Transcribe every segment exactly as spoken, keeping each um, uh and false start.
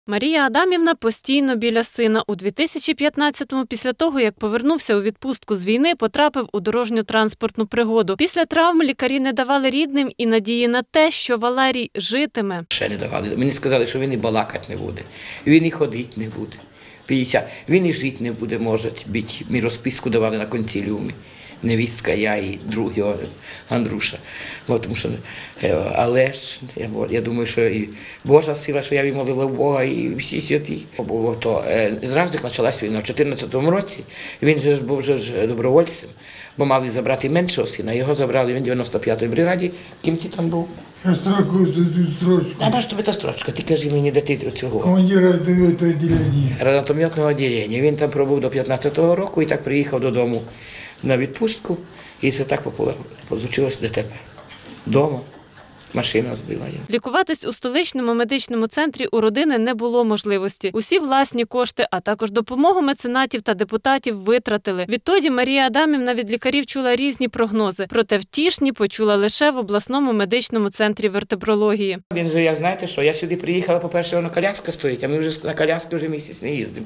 Марія Адамівна постійно біля сина. У дві тисячі п'ятнадцятому, після того, як повернувся у відпустку з війни, потрапив у дорожньо-транспортну пригоду. Після травм лікарі не давали рідним і надії на те, що Валерій житиме. Ще не давали. Мені сказали, що він і балакати не буде, він і ходити не буде. п'ятдесят. Він і жити не буде, може бути. Ми розписку давали на консиліумі. Невістка, я і другий Андруша. Тому що, але ж, я, я думаю, що і Божа сила, що я вимолила Бога, і всі святі. Було то, зразу почалась війна. В чотирнадцятому році він же був вже добровольцем, бо мали забрати меншого сина. Його забрали, він в дев'яносто п'ятій бригаді. Ким ти там був? Я строку строчку. А на що тобі та строчка? Ти кажи мені, де ти цього? Командира дев'ятого відділення. Гранатометного відділення. Він там пробув до п'ятнадцятого року і так приїхав додому на відпустку, і це так позучилось ДТП. Дома машина збила його. Лікуватись у столичному медичному центрі у родини не було можливості. Усі власні кошти, а також допомогу меценатів та депутатів витратили. Відтоді Марія Адамівна від лікарів чула різні прогнози. Проте втішні почула лише в обласному медичному центрі вертебрології. Він же, як знаєте що, я сюди приїхала, по-перше, на коляска стоїть, а ми вже на коляски вже місяць не їздимо.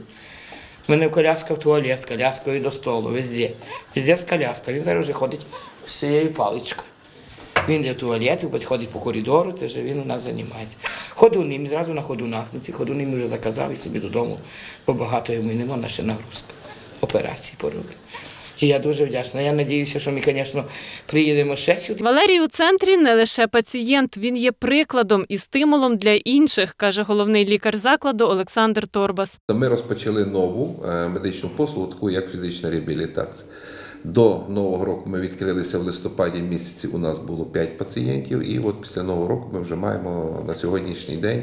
У мене коляска в туалет, з коляскою до столу, везде. Везде з коляскою. Він зараз вже ходить з цією паличкою. Він йде в туалет, ходить по коридору, це вже він у нас займається. Ходуни, ми зразу на ходунах. Ці ходуни ми вже заказали собі додому, бо багато йому не можна ще нагрузка. Операції поробити. І я дуже вдячна. Я сподіваюся, що ми, звісно, приїдемо ще сюди. Валерій у центрі не лише пацієнт, він є прикладом і стимулом для інших, каже головний лікар закладу Олександр Торбас. Ми розпочали нову медичну послугу, таку як фізична реабілітація. До Нового року ми відкрилися в листопаді місяці, у нас було п'ять пацієнтів, і от після Нового року ми вже маємо на сьогоднішній день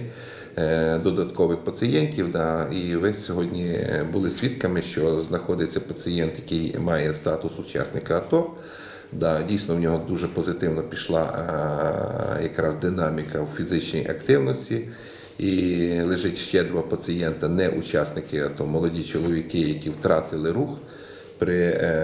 додаткових пацієнтів. Да, і ви сьогодні були свідками, що знаходиться пацієнт, який має статус учасника АТО. Да, дійсно, в нього дуже позитивно пішла а, якраз динаміка в фізичній активності. І лежить ще два пацієнта, не учасники АТО, молоді чоловіки, які втратили рух при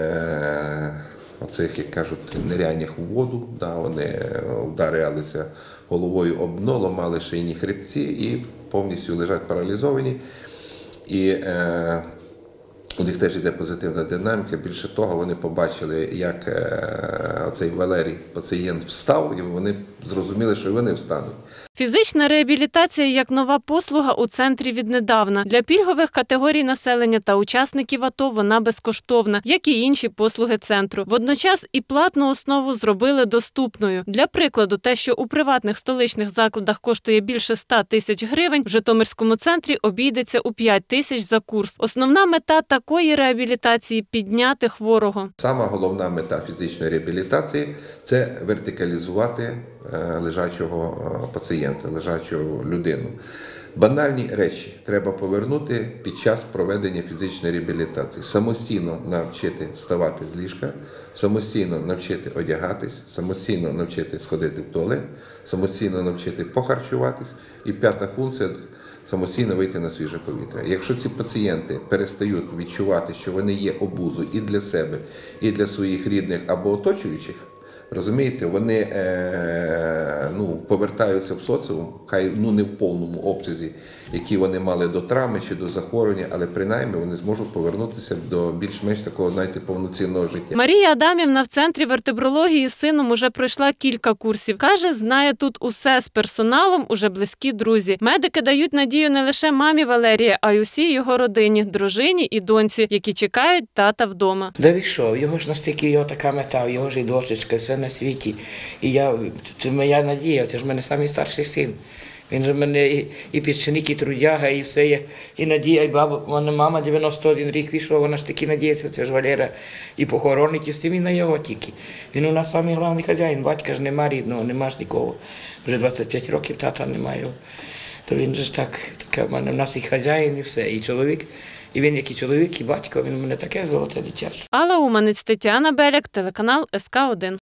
е, оцих, як кажуть, ниряннях у воду. Да, вони вдарилися головою об дно, ламали шийні хребці і повністю лежать паралізовані. І е, у них теж йде позитивна динаміка. Більше того, вони побачили, як е, цей Валерій, пацієнт, встав, і вони зрозуміли, що вони встануть. Фізична реабілітація як нова послуга у центрі віднедавна. Для пільгових категорій населення та учасників АТО вона безкоштовна, як і інші послуги центру. Водночас і платну основу зробили доступною. Для прикладу, те, що у приватних столичних закладах коштує більше ста тисяч гривень, в Житомирському центрі обійдеться у п'ять тисяч за курс. Основна мета такої реабілітації – підняти хворого. Сама головна мета фізичної реабілітації – це вертикалізувати лежачого пацієнта, лежачу людину. Банальні речі треба повернути під час проведення фізичної реабілітації. Самостійно навчити вставати з ліжка, самостійно навчити одягатись, самостійно навчити сходити в туалет, самостійно навчити похарчуватись. І п'ята функція – самостійно вийти на свіже повітря. Якщо ці пацієнти перестають відчувати, що вони є обузою і для себе, і для своїх рідних або оточуючих, розумієте, вони е, ну, повертаються в соціум, хай ну, не в повному обсязі, які вони мали до травми чи до захворювання, але принаймні вони зможуть повернутися до більш-менш такого, знаєте, повноцінного життя. Марія Адамівна в центрі вертебрології з сином уже пройшла кілька курсів. Каже, знає тут усе, з персоналом уже близькі друзі. Медики дають надію не лише мамі Валерія, а й усій його родині, дружині і доньці, які чекають тата вдома. Да ви що, його ж настільки його така мета, його ж і дочечка, все на світі. І я, це моя надія, це ж в мене найстарший син. Він же в мене і, і піщаник, і трудяга, і все є. І надія, і баба, вона мама дев'яносто один рік пішла, вона ж таки надіється, це ж Валера. І похоронить, і всі він на його тільки. Він у нас самий головний хазяїн, батька ж нема рідного, нема ж нікого. Вже двадцять п'ять років тата немає. То він же ж так, така, в мене, в нас і хазяїн, і все, і чоловік. І він, як і чоловік, і батько, він у мене таке золоте дитя. Алла Уманець, Тетяна Беляк, телеканал ес ка один.